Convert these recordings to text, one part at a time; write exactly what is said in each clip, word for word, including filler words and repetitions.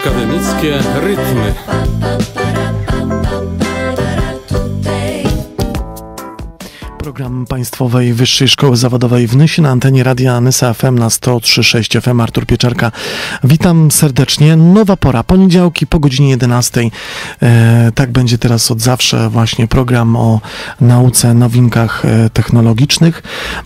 Akademickie rytmy. Program Państwowej Wyższej Szkoły Zawodowej w Nysie na antenie Radia Nysa F M na sto trzy przecinek sześć F M. Artur Pieczarka. Witam serdecznie. Nowa pora, poniedziałki po godzinie jedenastej. E, tak będzie teraz od zawsze właśnie program o nauce, nowinkach e, technologicznych.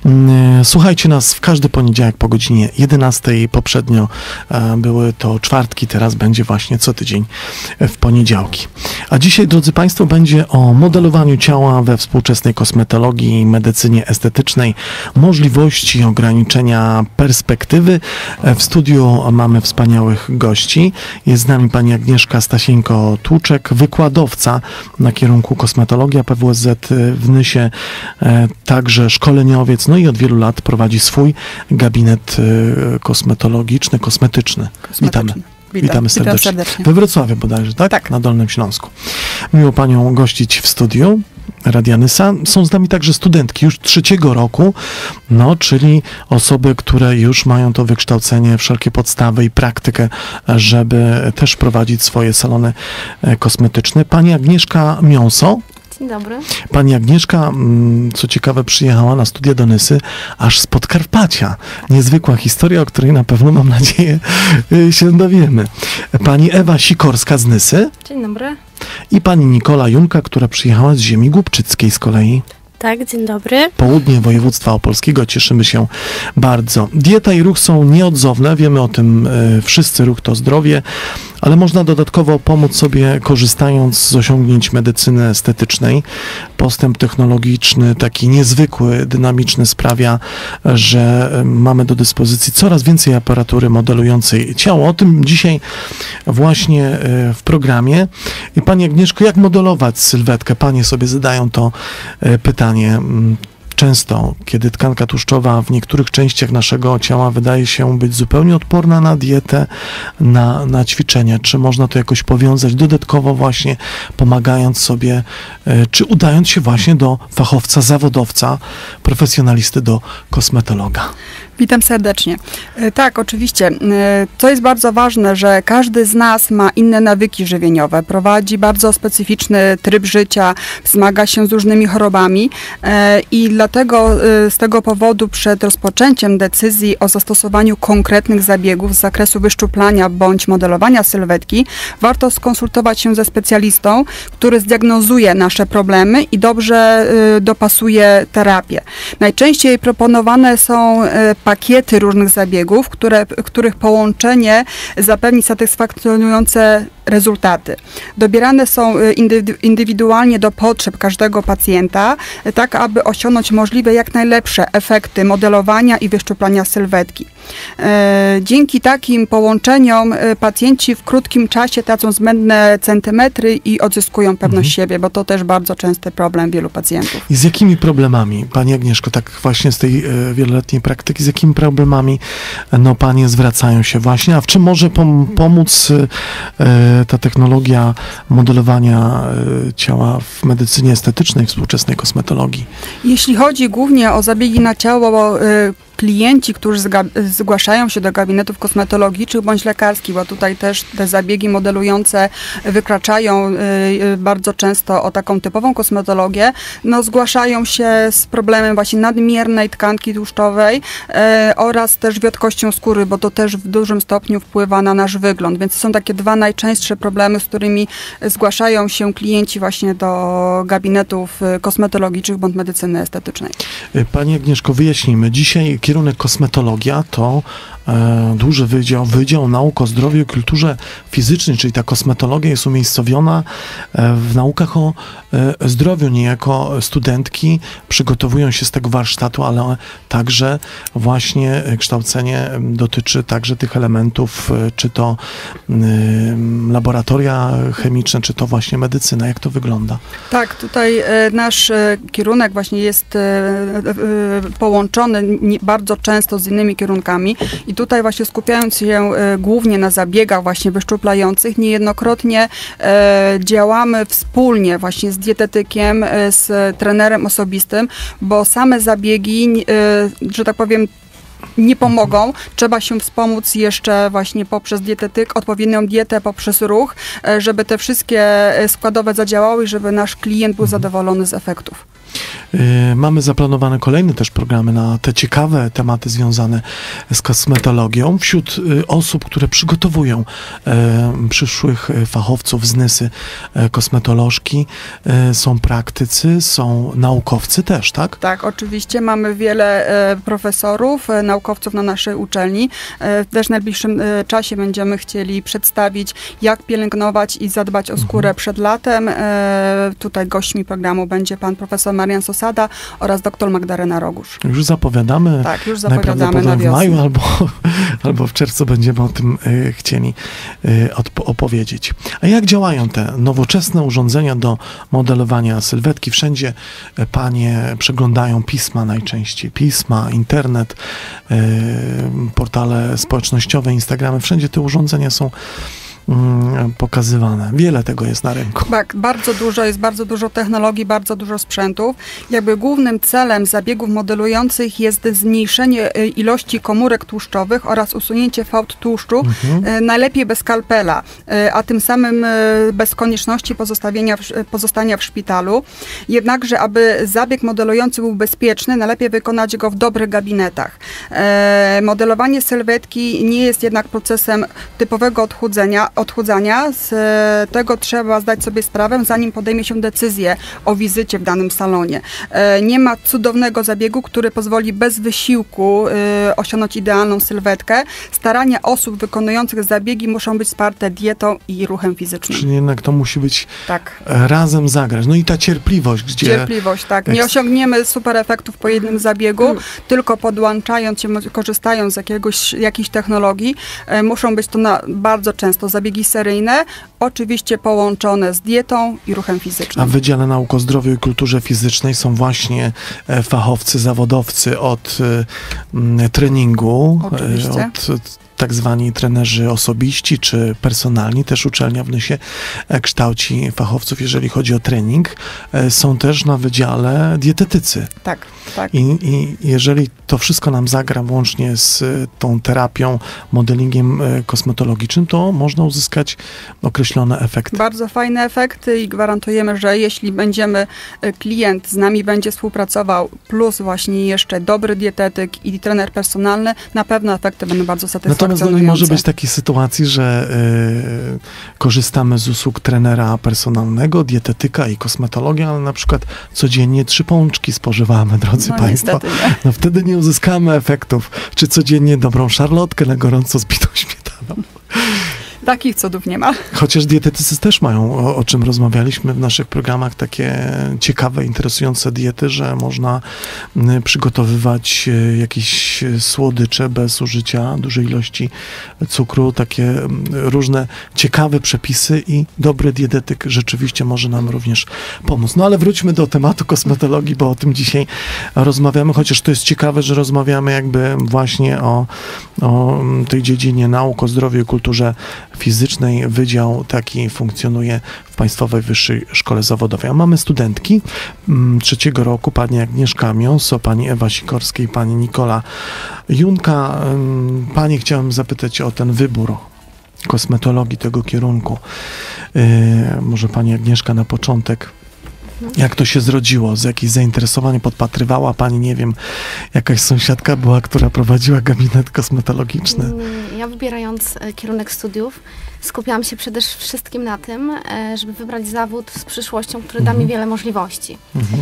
E, słuchajcie nas w każdy poniedziałek po godzinie jedenastej. Poprzednio e, były to czwartki, teraz będzie właśnie co tydzień w poniedziałki. A dzisiaj, drodzy Państwo, będzie o modelowaniu ciała we współczesnej kosmetologii i medycynie estetycznej, możliwości ograniczenia perspektywy. W studiu mamy wspaniałych gości. Jest z nami pani Agnieszka Stasieńko-Tłuczek, wykładowca na kierunku kosmetologia P W S Z w Nysie, także szkoleniowiec, no i od wielu lat prowadzi swój gabinet kosmetologiczny, kosmetyczny. Witamy. Witam. Witamy serdecznie. Witam serdecznie. We Wrocławiu bodajże, tak? Tak. Na Dolnym Śląsku. Miło panią gościć w studiu Radia Nysa. Są z nami także studentki już trzeciego roku, no, czyli osoby, które już mają to wykształcenie, wszelkie podstawy i praktykę, żeby też prowadzić swoje salony kosmetyczne. Pani Agnieszka Miąso. Dzień dobry. Pani Agnieszka, co ciekawe, przyjechała na studia do Nysy aż z Podkarpacia. Niezwykła historia, o której na pewno, mam nadzieję, się dowiemy. Pani Ewa Sikorska z Nysy. Dzień dobry. I pani Nikola Junka, która przyjechała z ziemi głubczyckiej z kolei. Tak, dzień dobry. Południe województwa opolskiego, cieszymy się bardzo. Dieta i ruch są nieodzowne, wiemy o tym y, wszyscy, ruch to zdrowie, ale można dodatkowo pomóc sobie korzystając z osiągnięć medycyny estetycznej. Postęp technologiczny, taki niezwykły, dynamiczny sprawia, że mamy do dyspozycji coraz więcej aparatury modelującej ciało. O tym dzisiaj właśnie y, w programie. I pani Agnieszko, jak modelować sylwetkę? Panie sobie zadają to y, pytanie. Często, kiedy tkanka tłuszczowa w niektórych częściach naszego ciała wydaje się być zupełnie odporna na dietę, na, na ćwiczenia, czy można to jakoś powiązać dodatkowo właśnie pomagając sobie, czy udając się właśnie do fachowca, zawodowca, profesjonalisty, do kosmetologa? Witam serdecznie. Tak, oczywiście. To jest bardzo ważne, że każdy z nas ma inne nawyki żywieniowe, prowadzi bardzo specyficzny tryb życia, zmaga się z różnymi chorobami i dlatego z tego powodu przed rozpoczęciem decyzji o zastosowaniu konkretnych zabiegów z zakresu wyszczuplania bądź modelowania sylwetki warto skonsultować się ze specjalistą, który zdiagnozuje nasze problemy i dobrze dopasuje terapię. Najczęściej proponowane są pakiety różnych zabiegów, które, których połączenie zapewni satysfakcjonujące rezultaty. Dobierane są indywidualnie do potrzeb każdego pacjenta, tak aby osiągnąć możliwe jak najlepsze efekty modelowania i wyszczuplania sylwetki. Dzięki takim połączeniom pacjenci w krótkim czasie tracą zbędne centymetry i odzyskują pewność mhm. siebie, bo to też bardzo częsty problem wielu pacjentów. I z jakimi problemami, pani Agnieszko, tak właśnie z tej e, wieloletniej praktyki, z jakimi problemami no panie zwracają się właśnie, a w czym może pom pomóc e, ta technologia modelowania e, ciała w medycynie estetycznej, współczesnej kosmetologii? Jeśli chodzi głównie o zabiegi na ciało, e, klienci, którzy zgłaszają się do gabinetów kosmetologicznych bądź lekarskich, bo tutaj też te zabiegi modelujące wykraczają y, bardzo często o taką typową kosmetologię, no zgłaszają się z problemem właśnie nadmiernej tkanki tłuszczowej y, oraz też wiotkością skóry, bo to też w dużym stopniu wpływa na nasz wygląd, więc to są takie dwa najczęstsze problemy, z którymi zgłaszają się klienci właśnie do gabinetów kosmetologicznych bądź medycyny estetycznej. Pani Agnieszko, wyjaśnijmy. Dzisiaj kierunek kosmetologia to e, duży wydział, Wydział Nauk o Zdrowiu i Kulturze Fizycznej, czyli ta kosmetologia jest umiejscowiona e, w naukach o e, zdrowiu. Niejako studentki przygotowują się z tego warsztatu, ale także właśnie kształcenie dotyczy także tych elementów, e, czy to e, laboratoria chemiczne, czy to właśnie medycyna. Jak to wygląda? Tak, tutaj e, nasz e, kierunek właśnie jest e, e, połączony nie, bardzo często z innymi kierunkami i tutaj właśnie skupiając się e, głównie na zabiegach właśnie wyszczuplających, niejednokrotnie e, działamy wspólnie właśnie z dietetykiem, e, z trenerem osobistym, bo same zabiegi, e, że tak powiem, nie pomogą. Trzeba się wspomóc jeszcze właśnie poprzez dietetyk, odpowiednią dietę, poprzez ruch, żeby te wszystkie składowe zadziałały i żeby nasz klient był zadowolony z efektów. Mamy zaplanowane kolejne też programy na te ciekawe tematy związane z kosmetologią. Wśród osób, które przygotowują e, przyszłych fachowców z Nysy, e, kosmetolożki, e, są praktycy, są naukowcy też, tak? Tak, oczywiście. Mamy wiele e, profesorów, e, naukowców na naszej uczelni. E, też w najbliższym e, czasie będziemy chcieli przedstawić, jak pielęgnować i zadbać o skórę mhm. przed latem. E, tutaj gośćmi programu będzie pan profesor Marian Sosada oraz dr Magdalena Rogusz. Już zapowiadamy. Tak, już zapowiadamy na w maju albo, albo w czerwcu będziemy o tym y, chcieli y, odpo- opowiedzieć. A jak działają te nowoczesne urządzenia do modelowania sylwetki? Wszędzie y, panie przeglądają pisma najczęściej. Pisma, internet, y, portale społecznościowe, Instagramy. Wszędzie te urządzenia są pokazywane. Wiele tego jest na rynku. Tak, bardzo dużo, jest bardzo dużo technologii, bardzo dużo sprzętów. Jakby głównym celem zabiegów modelujących jest zmniejszenie ilości komórek tłuszczowych oraz usunięcie fałd tłuszczu, mhm. najlepiej bez skalpela, a tym samym bez konieczności pozostawienia w, pozostania w szpitalu. Jednakże, aby zabieg modelujący był bezpieczny, najlepiej wykonać go w dobrych gabinetach. Modelowanie sylwetki nie jest jednak procesem typowego odchudzenia, odchudzania. Z tego trzeba zdać sobie sprawę, zanim podejmie się decyzję o wizycie w danym salonie. Nie ma cudownego zabiegu, który pozwoli bez wysiłku osiągnąć idealną sylwetkę. Starania osób wykonujących zabiegi muszą być wsparte dietą i ruchem fizycznym. Czyli jednak to musi być tak. razem zagrać. No i ta cierpliwość, gdzie... Cierpliwość, tak. Nie osiągniemy super efektów po jednym zabiegu, hmm. tylko podłączając się, korzystając z jakiegoś, jakiejś technologii. Muszą być to na, bardzo często zabiegi seryjne, oczywiście połączone z dietą i ruchem fizycznym. A w Wydziale Nauk o Zdrowiu i Kulturze Fizycznej są właśnie fachowcy, zawodowcy od y, treningu, oczywiście. od tak zwani trenerzy osobiści czy personalni. Też uczelnia w Nysie kształci fachowców, jeżeli chodzi o trening. Są też na wydziale dietetycy. Tak, tak. I, i jeżeli to wszystko nam zagra łącznie z tą terapią, modelingiem kosmetologicznym, to można uzyskać określone efekty. Bardzo fajne efekty i gwarantujemy, że jeśli będziemy, klient z nami będzie współpracował, plus właśnie jeszcze dobry dietetyk i trener personalny, na pewno efekty będą bardzo satysfakcjonujące. Natomiast nie może być takiej sytuacji, że y, korzystamy z usług trenera personalnego, dietetyka i kosmetologii, ale na przykład codziennie trzy pączki spożywamy, drodzy no, Państwo. Nie. No wtedy nie uzyskamy efektów. Czy codziennie dobrą szarlotkę na gorąco zbitą śmietaną. Takich cudów nie ma. Chociaż dietetycy też mają, o, o czym rozmawialiśmy w naszych programach, takie ciekawe, interesujące diety, że można y, przygotowywać y, jakieś słodycze bez użycia dużej ilości cukru, takie y, różne ciekawe przepisy i dobry dietetyk rzeczywiście może nam również pomóc. No ale wróćmy do tematu kosmetologii, bo o tym dzisiaj rozmawiamy, chociaż to jest ciekawe, że rozmawiamy jakby właśnie o, o tej dziedzinie nauk o zdrowiu i kulturze fizycznej. Wydział taki funkcjonuje w Państwowej Wyższej Szkole Zawodowej. A mamy studentki m, trzeciego roku, pani Agnieszka Miąso, pani Ewa Sikorska i pani Nikola Junka. M, pani chciałem zapytać o ten wybór kosmetologii, tego kierunku. Yy, może pani Agnieszka na początek. Jak to się zrodziło? Z jakichś zainteresowań podpatrywała pani, nie wiem, jakaś sąsiadka była, która prowadziła gabinet kosmetologiczny? Ja wybierając kierunek studiów skupiałam się przede wszystkim na tym, żeby wybrać zawód z przyszłością, który mhm. da mi wiele możliwości. Mhm.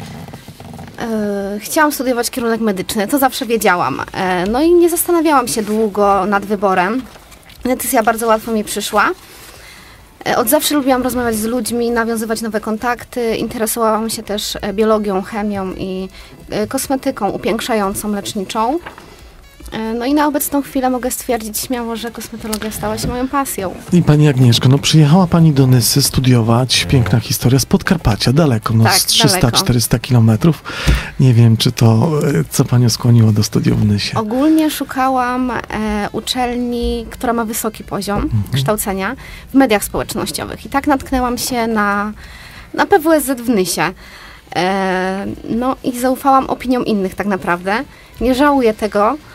Chciałam studiować kierunek medyczny, to zawsze wiedziałam. No i nie zastanawiałam się długo nad wyborem. Decyzja bardzo łatwo mi przyszła. Od zawsze lubiłam rozmawiać z ludźmi, nawiązywać nowe kontakty. Interesowałam się też biologią, chemią i kosmetyką upiększającą, leczniczą. No i na obecną chwilę mogę stwierdzić śmiało, że kosmetologia stała się moją pasją. I pani Agnieszko, no przyjechała pani do Nysy studiować, piękna historia, z Podkarpacia, daleko, no tak, z trzysta czterysta kilometrów. Nie wiem, czy to, co panią skłoniło do studiów w Nysie? Ogólnie szukałam e, uczelni, która ma wysoki poziom mhm. kształcenia w mediach społecznościowych. I tak natknęłam się na, na P W S Z w Nysie. E, no i zaufałam opiniom innych tak naprawdę. Nie żałuję tego,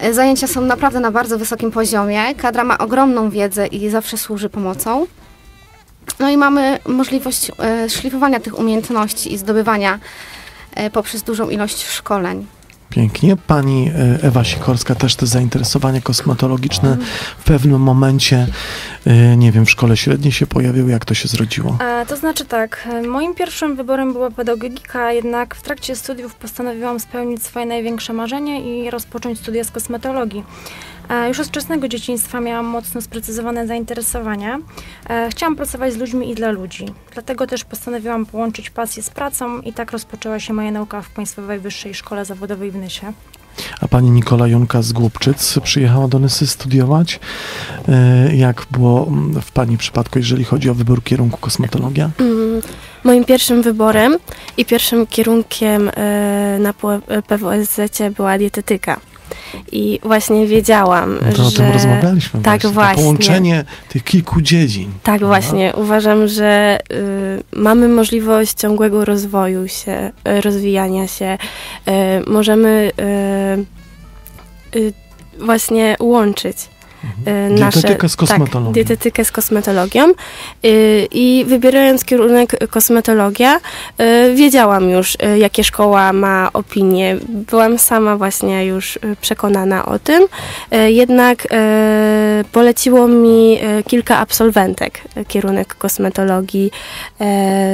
Zajęcia są naprawdę na bardzo wysokim poziomie. Kadra ma ogromną wiedzę i zawsze służy pomocą. No i mamy możliwość e, szlifowania tych umiejętności i zdobywania e, poprzez dużą ilość szkoleń. Pięknie. Pani Ewa Sikorska też te zainteresowania kosmetologiczne w pewnym momencie, nie wiem, w szkole średniej się pojawiły. Jak to się zrodziło? A, to znaczy tak, moim pierwszym wyborem była pedagogika, jednak w trakcie studiów postanowiłam spełnić swoje największe marzenie i rozpocząć studia z kosmetologii. A, już od wczesnego dzieciństwa miałam mocno sprecyzowane zainteresowania. A, chciałam pracować z ludźmi i dla ludzi. Dlatego też postanowiłam połączyć pasję z pracą i tak rozpoczęła się moja nauka w Państwowej Wyższej Szkole Zawodowej w Nysie. A pani Nikola Junka z Głubczyc przyjechała do Nysy studiować. Jak było w pani przypadku, jeżeli chodzi o wybór kierunku kosmetologia? Mm, moim pierwszym wyborem i pierwszym kierunkiem na P W S Z była dietetyka. I właśnie wiedziałam, no to że... o tym rozmawialiśmy tak, właśnie. właśnie. To połączenie tych kilku dziedzin. Tak, no. właśnie. Uważam, że y, mamy możliwość ciągłego rozwoju się, y, rozwijania się. Y, możemy y, y, właśnie łączyć Mhm. Nasze, dietetykę z kosmetologią. Tak, dietetykę z kosmetologią. Yy, I wybierając kierunek kosmetologia, yy, wiedziałam już, yy, jakie szkoła ma opinie. Byłam sama właśnie już przekonana o tym. Yy, jednak yy, poleciło mi yy, kilka absolwentek yy, kierunek kosmetologii. Yy,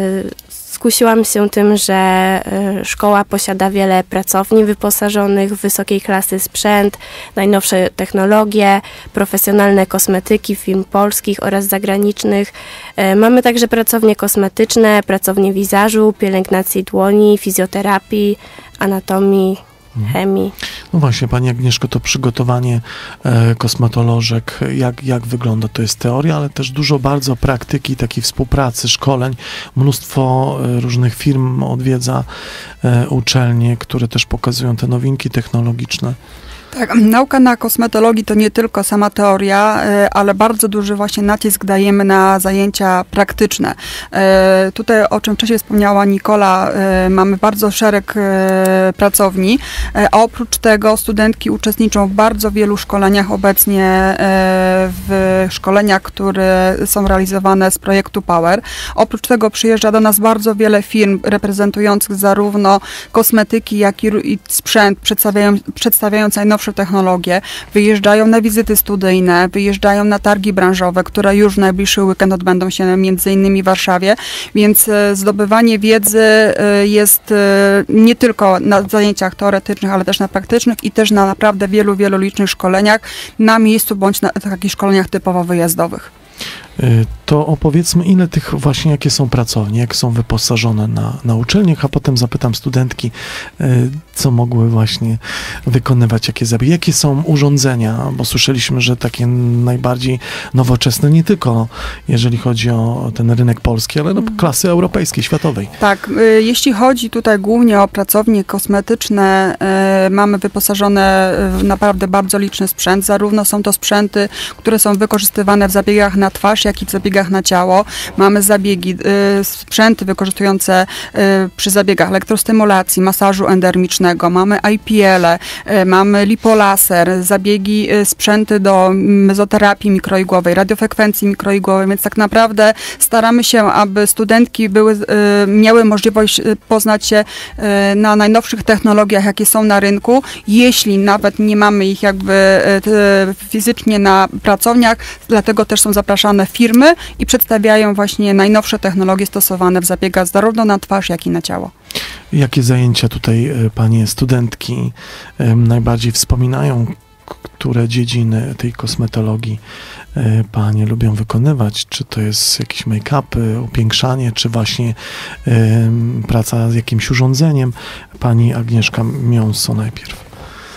Skusiłam się tym, że y, szkoła posiada wiele pracowni wyposażonych w wysokiej klasy sprzęt, najnowsze technologie, profesjonalne kosmetyki firm polskich oraz zagranicznych. Y, mamy także pracownie kosmetyczne, pracownie wizażu, pielęgnacji dłoni, fizjoterapii, anatomii, chemii. No właśnie, pani Agnieszko, to przygotowanie e, kosmetolożek, jak, jak wygląda? To jest teoria, ale też dużo bardzo praktyki, takiej współpracy, szkoleń. Mnóstwo e, różnych firm odwiedza e, uczelnie, które też pokazują te nowinki technologiczne. Tak, nauka na kosmetologii to nie tylko sama teoria, ale bardzo duży właśnie nacisk dajemy na zajęcia praktyczne. Tutaj, o czym wcześniej wspomniała Nikola, mamy bardzo szereg pracowni, a oprócz tego studentki uczestniczą w bardzo wielu szkoleniach obecnie, w szkoleniach, które są realizowane z projektu Power. Oprócz tego przyjeżdża do nas bardzo wiele firm reprezentujących zarówno kosmetyki, jak i sprzęt, przedstawiają, przedstawiając najnowsze technologie, wyjeżdżają na wizyty studyjne, wyjeżdżają na targi branżowe, które już w najbliższy weekend odbędą się między innymi w Warszawie, więc zdobywanie wiedzy jest nie tylko na zajęciach teoretycznych, ale też na praktycznych i też na naprawdę wielu, wielu licznych szkoleniach na miejscu bądź na takich szkoleniach typowo wyjazdowych. To opowiedzmy, ile tych właśnie, jakie są pracownie, jak są wyposażone na, na uczelniach, a potem zapytam studentki, co mogły właśnie wykonywać, jakie zabiegi, jakie są urządzenia, bo słyszeliśmy, że takie najbardziej nowoczesne, nie tylko jeżeli chodzi o ten rynek polski, ale no, klasy europejskiej, światowej. Tak, jeśli chodzi tutaj głównie o pracownie kosmetyczne, mamy wyposażone w naprawdę bardzo liczny sprzęt, zarówno są to sprzęty, które są wykorzystywane w zabiegach na twarz, jak i w zabiegach na ciało. Mamy zabiegi, y, sprzęty wykorzystujące y, przy zabiegach elektrostymulacji, masażu endermicznego, mamy I P L-e, y, mamy lipolaser, zabiegi, y, sprzęty do mezoterapii mikroigłowej, radiofrekwencji mikroigłowej, więc tak naprawdę staramy się, aby studentki były, y, miały możliwość y, poznać się y, na najnowszych technologiach, jakie są na rynku. Jeśli nawet nie mamy ich jakby y, fizycznie na pracowniach, dlatego też są zapraszane firmy i przedstawiają właśnie najnowsze technologie stosowane w zabiegach zarówno na twarz, jak i na ciało. Jakie zajęcia tutaj panie studentki najbardziej wspominają? Które dziedziny tej kosmetologii panie lubią wykonywać? Czy to jest jakieś make-upy, upiększanie, czy właśnie um, praca z jakimś urządzeniem? Pani Agnieszka Miąso najpierw.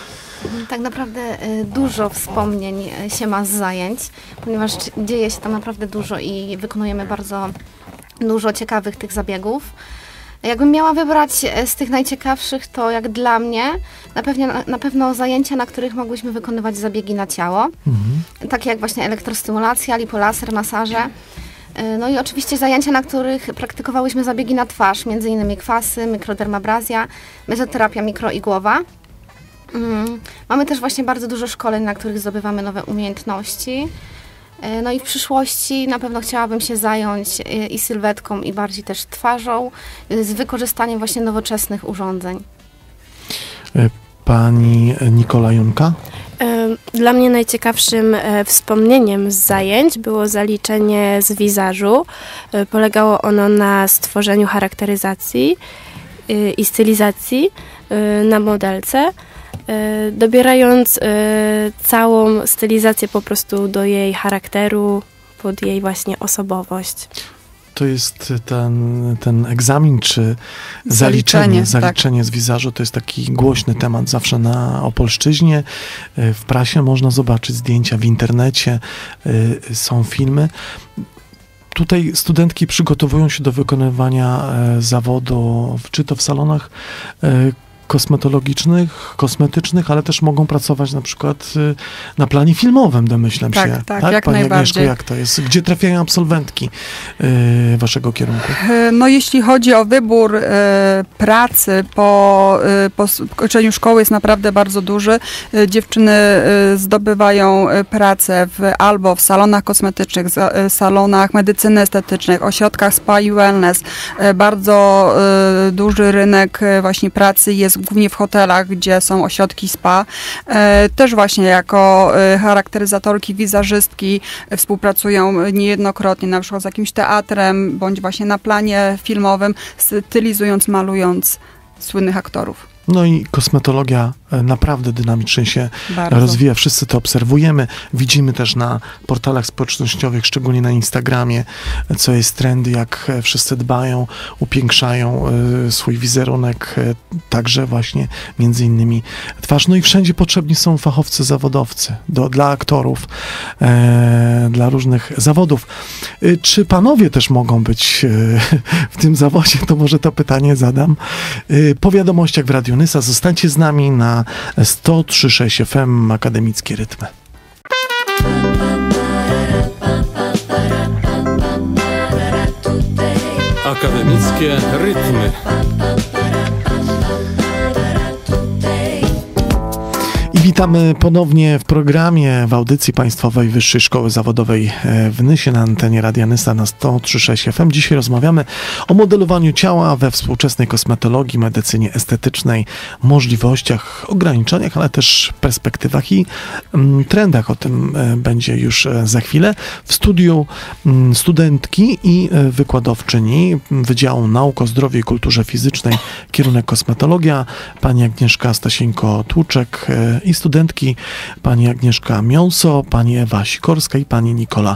Tak naprawdę dużo wspomnień się ma z zajęć, ponieważ dzieje się tam naprawdę dużo i wykonujemy bardzo dużo ciekawych tych zabiegów. Jakbym miała wybrać z tych najciekawszych, to jak dla mnie na pewno, na pewno zajęcia, na których mogłyśmy wykonywać zabiegi na ciało, mhm. takie jak właśnie elektrostymulacja, lipolaser, masaże. No i oczywiście zajęcia, na których praktykowałyśmy zabiegi na twarz, między innymi kwasy, mikrodermabrazja, mezoterapia mikroigłowa. Mamy też właśnie bardzo dużo szkoleń, na których zdobywamy nowe umiejętności. No i w przyszłości na pewno chciałabym się zająć i sylwetką, i bardziej też twarzą, z wykorzystaniem właśnie nowoczesnych urządzeń. Pani Nikola Junka? Dla mnie najciekawszym wspomnieniem z zajęć było zaliczenie z wizażu. Polegało ono na stworzeniu charakteryzacji i stylizacji na modelce, dobierając całą stylizację po prostu do jej charakteru, pod jej właśnie osobowość. To jest ten, ten egzamin, czy Zaliczenie, zaliczenie, zaliczenie tak. z wizażu, to jest taki głośny temat zawsze na Opolszczyźnie. W prasie można zobaczyć zdjęcia, w internecie są filmy. Tutaj studentki przygotowują się do wykonywania zawodu, czy to w salonach kosmetologicznych, kosmetycznych, ale też mogą pracować na przykład na planie filmowym, domyślam tak, się. Tak, tak, jak Pani najbardziej. Agnieszko, jak to jest? Gdzie trafiają absolwentki y, waszego kierunku? No jeśli chodzi o wybór y, pracy po, y, po skończeniu szkoły, jest naprawdę bardzo duży. Y, dziewczyny y, zdobywają y, pracę w, albo w salonach kosmetycznych, z, y, salonach medycyny estetycznej, ośrodkach spa i wellness. Y, bardzo y, duży rynek y, właśnie pracy jest głównie w hotelach, gdzie są ośrodki spa. E, też właśnie jako e, charakteryzatorki, wizażystki e, współpracują niejednokrotnie, na przykład z jakimś teatrem, bądź właśnie na planie filmowym, stylizując, malując słynnych aktorów. No i kosmetologia naprawdę dynamicznie się Bardzo. rozwija. Wszyscy to obserwujemy. Widzimy też na portalach społecznościowych, szczególnie na Instagramie, co jest trendy, jak wszyscy dbają, upiększają y, swój wizerunek, y, także właśnie między innymi twarz. No i wszędzie potrzebni są fachowcy, zawodowcy do, dla aktorów, y, dla różnych zawodów. Y, czy panowie też mogą być y, w tym zawodzie? To może to pytanie zadam. Y, po wiadomościach w Radiu Nysa zostańcie z nami na sto trzy przecinek sześć F M Akademickie Rytmy. Akademickie Rytmy. I witamy ponownie w programie, w audycji Państwowej Wyższej Szkoły Zawodowej w Nysie na antenie Radia Nysa na sto trzy przecinek sześć F M. Dzisiaj rozmawiamy o modelowaniu ciała we współczesnej kosmetologii, medycynie estetycznej, możliwościach, ograniczeniach, ale też perspektywach i mm, trendach. O tym e, będzie już e, za chwilę. W studiu m, studentki i e, wykładowczyni Wydziału Nauk o Zdrowiu i Kulturze Fizycznej, kierunek kosmetologia, pani Agnieszka Stasieńko-Tłuczek e, i studentki pani Agnieszka Miąso, pani Ewa Sikorska i pani Nikola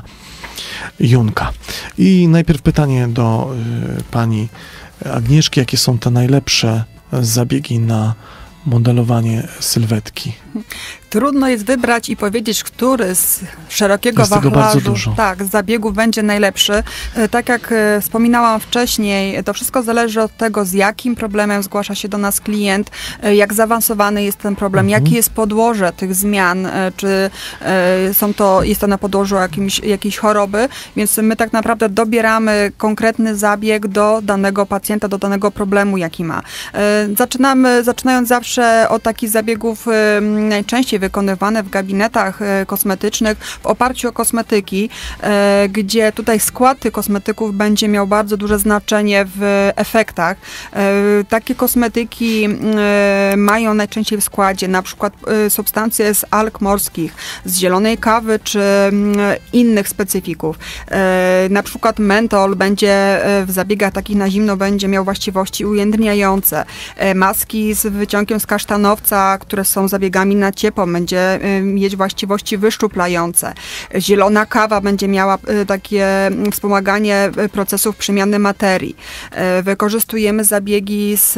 Junka. I najpierw pytanie do y, pani Agnieszki, jakie są te najlepsze zabiegi na modelowanie sylwetki? Trudno jest wybrać i powiedzieć, który z szerokiego Jest tego bardzo wachlarzu dużo. tak, zabiegów będzie najlepszy. E, Tak jak e, wspominałam wcześniej, to wszystko zależy od tego, z jakim problemem zgłasza się do nas klient, e, jak zaawansowany jest ten problem, Mhm. jakie jest podłoże tych zmian, e, czy e, są to, jest to na podłożu jakimś, jakiejś choroby, więc my tak naprawdę dobieramy konkretny zabieg do danego pacjenta, do danego problemu, jaki ma. E, Zaczynamy, zaczynając zawsze od takich zabiegów e, najczęściej wykonywane w gabinetach e, kosmetycznych w oparciu o kosmetyki, e, gdzie tutaj skład tych kosmetyków będzie miał bardzo duże znaczenie w efektach. E, takie kosmetyki e, mają najczęściej w składzie na przykład e, substancje z alg morskich, z zielonej kawy czy m, innych specyfików. E, na przykład mentol będzie e, w zabiegach takich na zimno będzie miał właściwości ujędrniające. E, maski z wyciągiem z kasztanowca, które są zabiegami na ciepło, będzie mieć właściwości wyszczuplające. Zielona kawa będzie miała takie wspomaganie procesów przemiany materii. Wykorzystujemy zabiegi z,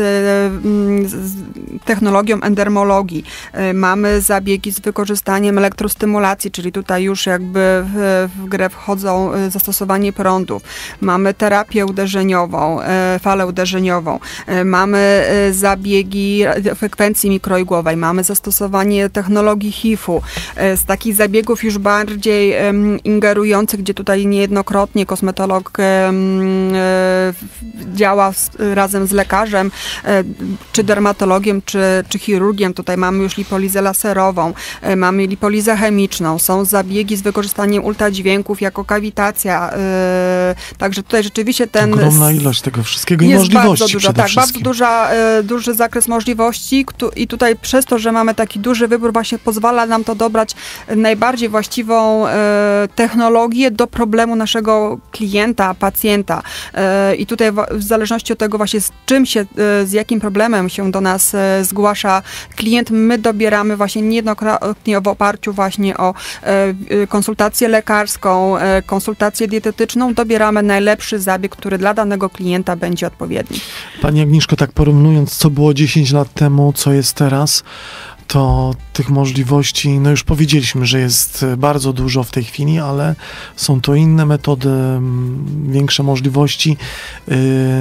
z technologią endermologii. Mamy zabiegi z wykorzystaniem elektrostymulacji, czyli tutaj już jakby w, w grę wchodzą zastosowanie prądów. Mamy terapię uderzeniową, falę uderzeniową. Mamy zabiegi sekwencji mikroigłowej, mamy zastosowanie technologii H I F-u. Z takich zabiegów już bardziej um, ingerujących, gdzie tutaj niejednokrotnie kosmetolog um, działa z, razem z lekarzem, czy dermatologiem, czy, czy chirurgiem. Tutaj mamy już lipolizę laserową, mamy lipolizę chemiczną, są zabiegi z wykorzystaniem ultradźwięków jako kawitacja. Także tutaj rzeczywiście ten... Ogromna ilość tego wszystkiego i jest możliwości bardzo duża, przede tak, wszystkim. bardzo duża, duży zakres możliwości i tutaj przez to, że mamy taki duży wybór, właśnie pozwala nam to dobrać najbardziej właściwą technologię do problemu naszego klienta, pacjenta. I tutaj w zależności od tego właśnie z czym się, z jakim problemem się do nas zgłasza klient, my dobieramy właśnie niejednokrotnie w oparciu właśnie o konsultację lekarską, konsultację dietetyczną, dobieramy najlepszy zabieg, który dla danego klienta będzie odpowiedni. Pani Agnieszko, tak porównując, co było dziesięć lat temu, co jest teraz, to tych możliwości, no już powiedzieliśmy, że jest bardzo dużo w tej chwili, ale są to inne metody, większe możliwości yy,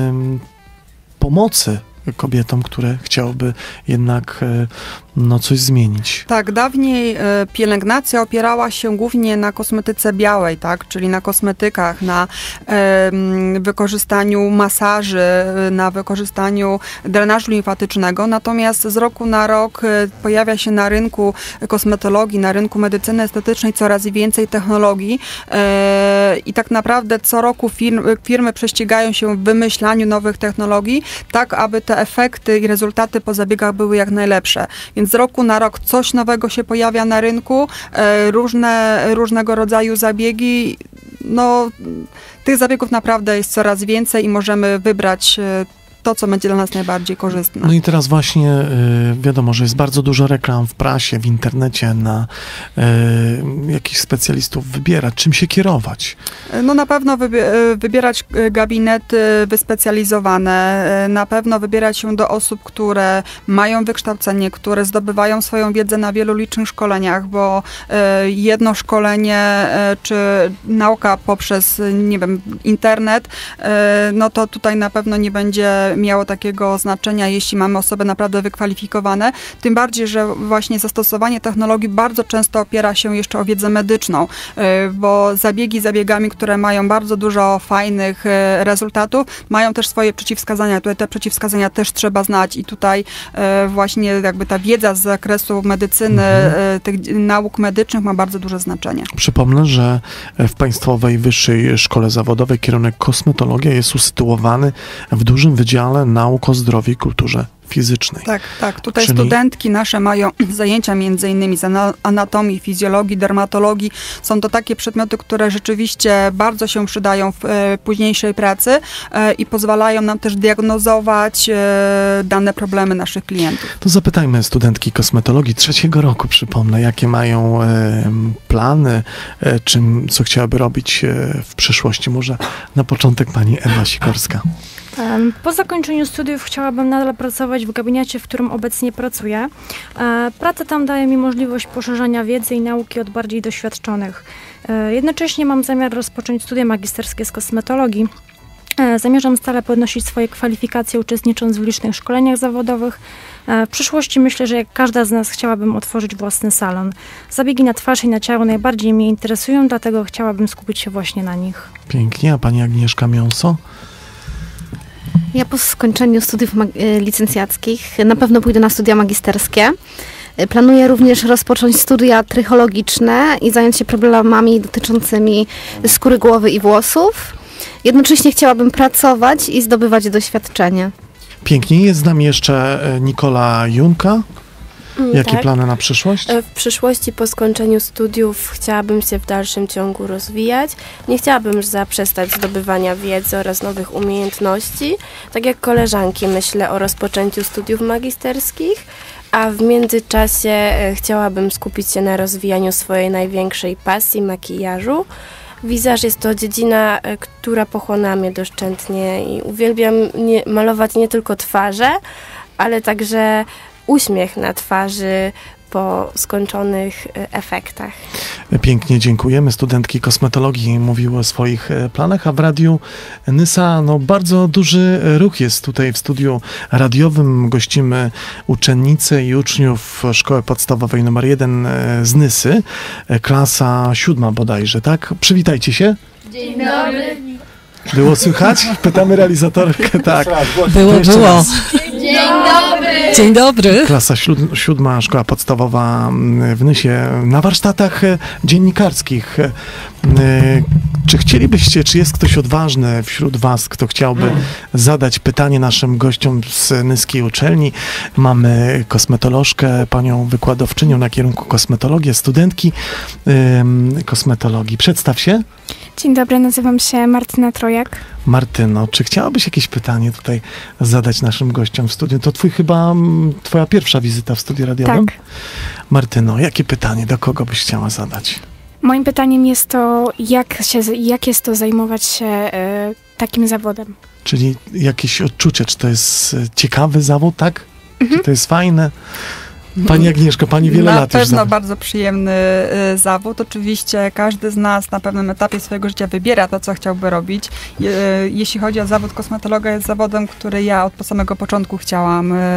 pomocy kobietom, które chciałyby jednak no, coś zmienić. Tak, dawniej pielęgnacja opierała się głównie na kosmetyce białej, tak, czyli na kosmetykach, na e, wykorzystaniu masaży, na wykorzystaniu drenażu limfatycznego, natomiast z roku na rok pojawia się na rynku kosmetologii, na rynku medycyny estetycznej coraz więcej technologii e, i tak naprawdę co roku firmy, firmy prześcigają się w wymyślaniu nowych technologii, tak aby te efekty i rezultaty po zabiegach były jak najlepsze. Więc z roku na rok coś nowego się pojawia na rynku, e, różne, różnego rodzaju zabiegi. No, tych zabiegów naprawdę jest coraz więcej i możemy wybrać e, to, co będzie dla nas najbardziej korzystne. No i teraz właśnie y, wiadomo, że jest bardzo dużo reklam w prasie, w internecie, na y, jakichś specjalistów wybierać, czym się kierować. No na pewno wybie wybierać gabinety wyspecjalizowane, na pewno wybierać się do osób, które mają wykształcenie, które zdobywają swoją wiedzę na wielu licznych szkoleniach, bo y, jedno szkolenie y, czy nauka poprzez, nie wiem, internet, y, no to tutaj na pewno nie będzie miało takiego znaczenia, jeśli mamy osoby naprawdę wykwalifikowane. Tym bardziej, że właśnie zastosowanie technologii bardzo często opiera się jeszcze o wiedzę medyczną, bo zabiegi zabiegami, które mają bardzo dużo fajnych rezultatów, mają też swoje przeciwwskazania. Tutaj te przeciwwskazania też trzeba znać i tutaj właśnie jakby ta wiedza z zakresu medycyny, mhm. tych nauk medycznych ma bardzo duże znaczenie. Przypomnę, że w Państwowej Wyższej Szkole Zawodowej kierunek kosmetologia jest usytuowany w dużym wydziale nauk o zdrowiu i kulturze fizycznej. Tak, tak. Tutaj Czyli... studentki nasze mają zajęcia między innymi z anatomii, fizjologii, dermatologii. Są to takie przedmioty, które rzeczywiście bardzo się przydają w e, późniejszej pracy e, i pozwalają nam też diagnozować e, dane problemy naszych klientów. To zapytajmy studentki kosmetologii trzeciego roku, przypomnę, jakie mają e, plany, e, czym, co chciałaby robić e, w przyszłości. Może na początek pani Ewa Sikorska. Po zakończeniu studiów chciałabym nadal pracować w gabinecie, w którym obecnie pracuję. Praca tam daje mi możliwość poszerzania wiedzy i nauki od bardziej doświadczonych. Jednocześnie mam zamiar rozpocząć studia magisterskie z kosmetologii. Zamierzam stale podnosić swoje kwalifikacje, uczestnicząc w licznych szkoleniach zawodowych. W przyszłości myślę, że jak każda z nas chciałabym otworzyć własny salon. Zabiegi na twarz i na ciało najbardziej mnie interesują, dlatego chciałabym skupić się właśnie na nich. Pięknie, a pani Agnieszka Miąso? Ja po skończeniu studiów licencjackich na pewno pójdę na studia magisterskie. Planuję również rozpocząć studia trychologiczne i zająć się problemami dotyczącymi skóry głowy i włosów. Jednocześnie chciałabym pracować i zdobywać doświadczenie. Pięknie. Jest z nami jeszcze Nikola Junka. Jakie tak. plany na przyszłość? W przyszłości po skończeniu studiów chciałabym się w dalszym ciągu rozwijać. Nie chciałabym już zaprzestać zdobywania wiedzy oraz nowych umiejętności. Tak jak koleżanki myślę o rozpoczęciu studiów magisterskich, a w międzyczasie chciałabym skupić się na rozwijaniu swojej największej pasji, makijażu. Wizaż jest to dziedzina, która pochłania mnie doszczętnie i uwielbiam nie, malować nie tylko twarze, ale także uśmiech na twarzy, po skończonych e, efektach. Pięknie dziękujemy. Studentki kosmetologii mówiły o swoich e, planach, a w Radiu Nysa no, bardzo duży ruch jest tutaj w studiu radiowym. Gościmy uczennice i uczniów Szkoły Podstawowej numer jeden e, z Nysy, e, klasa siódma bodajże, tak? Przywitajcie się. Dzień dobry. Było słychać? Pytamy realizatorkę, tak. Było, było. Dzień dobry. Dzień dobry. Klasa siód- siódma, szkoła podstawowa w Nysie, na warsztatach e, dziennikarskich. E, Czy chcielibyście, czy jest ktoś odważny wśród was, kto chciałby zadać pytanie naszym gościom z nyskiej uczelni? Mamy kosmetolożkę, panią wykładowczynią na kierunku kosmetologia, studentki ym, kosmetologii. Przedstaw się. Dzień dobry, nazywam się Martyna Trojak. Martyno, czy chciałabyś jakieś pytanie tutaj zadać naszym gościom w studiu? To twój chyba, mm, twoja pierwsza wizyta w studiu radiowym? Tak. Martyno, jakie pytanie, do kogo byś chciała zadać? Moim pytaniem jest to, jak, się, jak jest to zajmować się e, takim zawodem? Czyli jakieś odczucie, czy to jest e, ciekawy zawód, tak? Mhm. Czy to jest fajne? Pani Agnieszko, pani wiele na lat już pewno zawód. bardzo przyjemny y, zawód. Oczywiście każdy z nas na pewnym etapie swojego życia wybiera to, co chciałby robić. Je, y, jeśli chodzi o zawód kosmetologa, jest zawodem, który ja od samego początku chciałam y,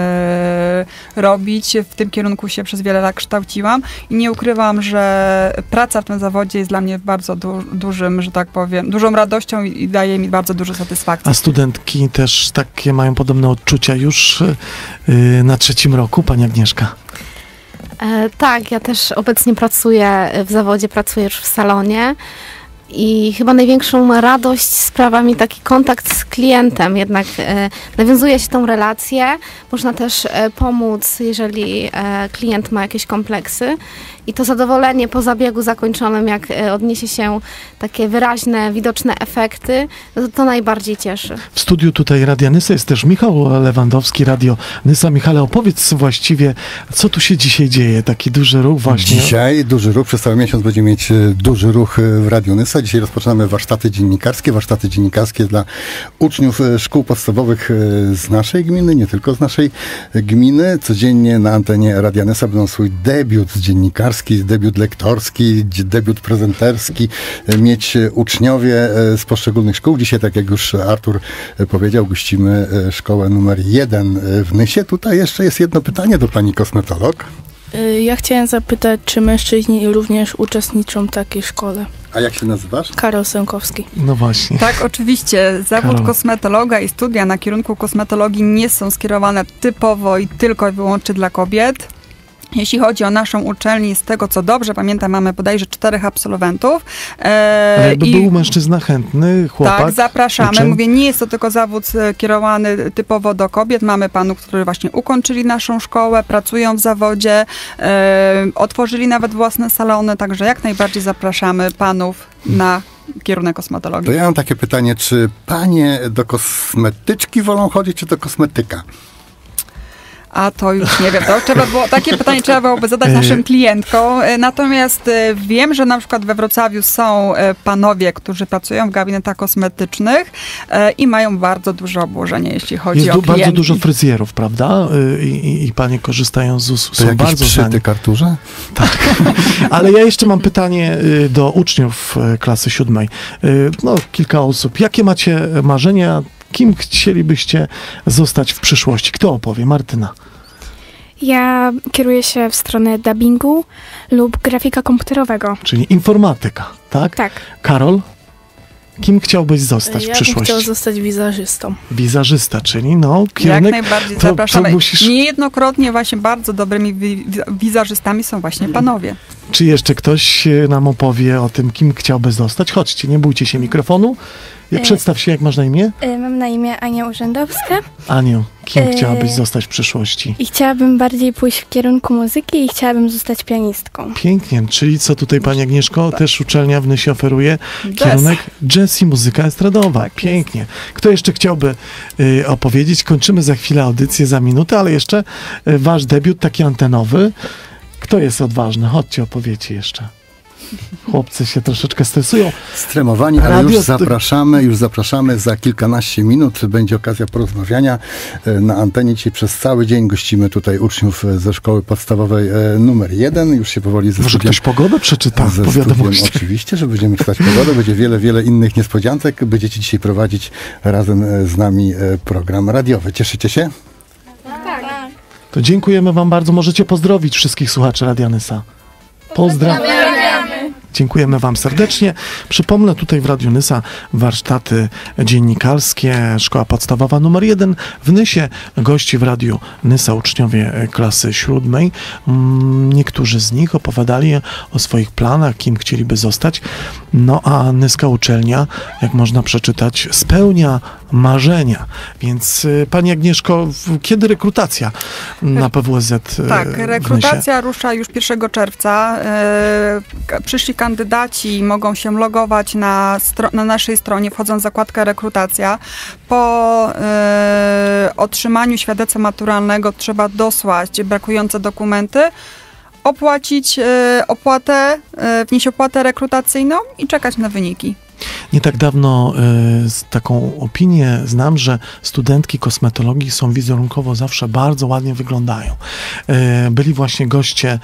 robić. W tym kierunku się przez wiele lat kształciłam i nie ukrywam, że praca w tym zawodzie jest dla mnie bardzo du- dużym, że tak powiem, dużą radością i, i daje mi bardzo dużo satysfakcji. A studentki też takie mają podobne odczucia już y, na trzecim roku, pani Agnieszka? E, tak, ja też obecnie pracuję w zawodzie, pracuję już w salonie i chyba największą radość sprawia mi taki kontakt z klientem, jednak e, nawiązuje się tą relację, można też e, pomóc, jeżeli e, klient ma jakieś kompleksy i to zadowolenie po zabiegu zakończonym, jak e, odniesie się takie wyraźne, widoczne efekty, to, to najbardziej cieszy. W studiu tutaj Radia Nysa jest też Michał Lewandowski, Radio Nysa. Michale, opowiedz właściwie, co tu się dzisiaj dzieje, taki duży ruch właśnie. Dzisiaj duży ruch, przez cały miesiąc będziemy mieć duży ruch w Radiu Nysa. Dzisiaj rozpoczynamy warsztaty dziennikarskie, warsztaty dziennikarskie dla uczniów szkół podstawowych z naszej gminy, nie tylko z naszej gminy. Codziennie na antenie Radia Nysa będą swój debiut dziennikarski, debiut lektorski, debiut prezenterski mieć uczniowie z poszczególnych szkół. Dzisiaj, tak jak już Artur powiedział, gościmy szkołę numer jeden w Nysie. Tutaj jeszcze jest jedno pytanie do pani kosmetolog. Ja chciałem zapytać, czy mężczyźni również uczestniczą w takiej szkole? A jak się nazywasz? Karol Sękowski. No właśnie. Tak, oczywiście. Zawód Karol. kosmetologa i studia na kierunku kosmetologii nie są skierowane typowo i tylko i wyłącznie dla kobiet. Jeśli chodzi o naszą uczelnię, z tego co dobrze pamiętam, mamy bodajże czterech absolwentów. E, Ale jakby i był mężczyzna chętny, chłopak. tak, zapraszamy. uczeń. Mówię, nie jest to tylko zawód e, kierowany typowo do kobiet. Mamy panów, którzy właśnie ukończyli naszą szkołę, pracują w zawodzie, e, otworzyli nawet własne salony, także jak najbardziej zapraszamy panów na kierunek kosmetologii. To ja mam takie pytanie, czy panie do kosmetyczki wolą chodzić, czy do kosmetyka? A to już nie wiem, to trzeba było, takie pytanie trzeba byłoby zadać naszym klientkom. Natomiast e, wiem, że na przykład we Wrocławiu są e, panowie, którzy pracują w gabinetach kosmetycznych e, i mają bardzo duże obłożenie, jeśli chodzi Jest o du- klientki. bardzo dużo fryzjerów, prawda? Y, I, i panie korzystają z usług. To Są jakiś bardzo znani. przytyk, Arturze? Tak. Ale ja jeszcze mam pytanie y, do uczniów y, klasy siódmej. Y, No, kilka osób. Jakie macie marzenia? Kim chcielibyście zostać w przyszłości? Kto opowie? Martyna. Ja kieruję się w stronę dubbingu lub grafika komputerowego. Czyli informatyka, tak? Tak. Karol? Kim chciałbyś zostać Ja w bym przyszłości? chciał zostać wizerzystą. Wizeżysta, czyli no, Jak kierunek... najbardziej to- to zapraszamy. musisz- Niejednokrotnie właśnie bardzo dobrymi wi- wizerzystami są właśnie panowie. Czy jeszcze ktoś y, nam opowie o tym, kim chciałby zostać? Chodźcie, nie bójcie się mikrofonu. Ja, Y- przedstaw się, jak masz na imię? Mam na imię Ania Urzędowska Aniu, kim Y- chciałabyś zostać w przyszłości? i chciałabym bardziej pójść w kierunku muzyki i chciałabym zostać pianistką. Pięknie, czyli co tutaj pani Agnieszko, też uczelnia w Nysie oferuje? Kierunek jazz i muzyka estradowa. Tak jest. Pięknie. Kto jeszcze chciałby y, opowiedzieć? Kończymy za chwilę audycję, za minutę, ale jeszcze y, wasz debiut taki antenowy. Kto jest odważny? Chodźcie, opowiecie jeszcze. Chłopcy się troszeczkę stresują. Stremowani, ale Radio... już zapraszamy, już zapraszamy za kilkanaście minut. Będzie okazja porozmawiania na antenie. Dzisiaj przez cały dzień gościmy tutaj uczniów ze szkoły podstawowej numer jeden. Już się powoli ze Może studiem, ktoś pogodę przeczyta ze po wiadomości. Studiem, oczywiście, że będziemy czytać pogodę. Będzie wiele, wiele innych niespodzianek. Będziecie dzisiaj prowadzić razem z nami program radiowy. Cieszycie się? Tak. To dziękujemy wam bardzo. Możecie pozdrowić wszystkich słuchaczy Radia Nysa. Pozdrawiamy. Dziękujemy wam serdecznie. Przypomnę, tutaj w Radiu Nysa warsztaty dziennikarskie, szkoła podstawowa numer jeden w Nysie. Gości w Radiu Nysa uczniowie klasy siódmej. Niektórzy z nich opowiadali o swoich planach, kim chcieliby zostać. No a Nyska uczelnia, jak można przeczytać, spełnia marzenia. Więc pani Agnieszko, kiedy rekrutacja na P W S Z? Tak, rekrutacja rusza już pierwszego czerwca. Przyszli kandydaci mogą się logować na, stro- na naszej stronie, wchodząc w zakładkę rekrutacja. Po e, otrzymaniu świadectwa maturalnego trzeba dosłać brakujące dokumenty, opłacić e, opłatę, e, wnieść opłatę rekrutacyjną i czekać na wyniki. Nie tak dawno y, z taką opinię znam, że studentki kosmetologii są wizerunkowo zawsze bardzo ładnie wyglądają. Y, byli właśnie goście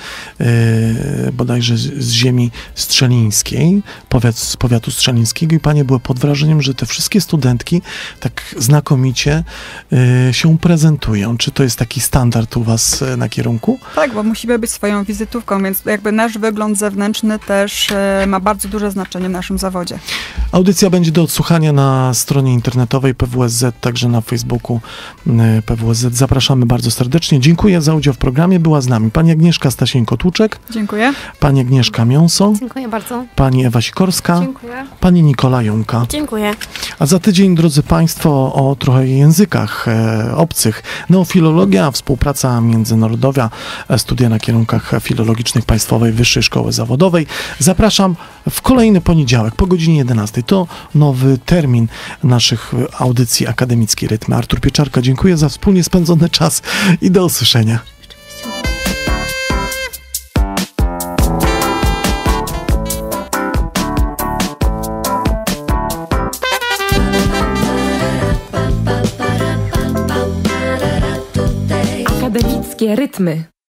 y, bodajże z, z ziemi strzelińskiej, powiat, z powiatu strzelińskiego i panie były pod wrażeniem, że te wszystkie studentki tak znakomicie y, się prezentują. Czy to jest taki standard u was y, na kierunku? Tak, bo musimy być swoją wizytówką, więc jakby nasz wygląd zewnętrzny też y, ma bardzo duże znaczenie w naszym zawodzie. Audycja będzie do odsłuchania na stronie internetowej P W S Z, także na Facebooku P W S Z. Zapraszamy bardzo serdecznie. Dziękuję za udział w programie. Była z nami pani Agnieszka Stasieńko-Tłuczek. Dziękuję. Pani Agnieszka Miąso. Dziękuję bardzo. Pani Ewa Sikorska. Dziękuję. Pani Nikola Jąka. Dziękuję. A za tydzień, drodzy państwo, o trochę językach e, obcych. Neofilologia, współpraca międzynarodowa, e, studia na kierunkach filologicznych Państwowej Wyższej Szkoły Zawodowej. Zapraszam w kolejny poniedziałek po godzinie jedenastej. To nowy termin naszych audycji Akademickiej Rytmy. Artur Pieczarka, dziękuję za wspólnie spędzony czas i do usłyszenia. Akademickie Rytmy.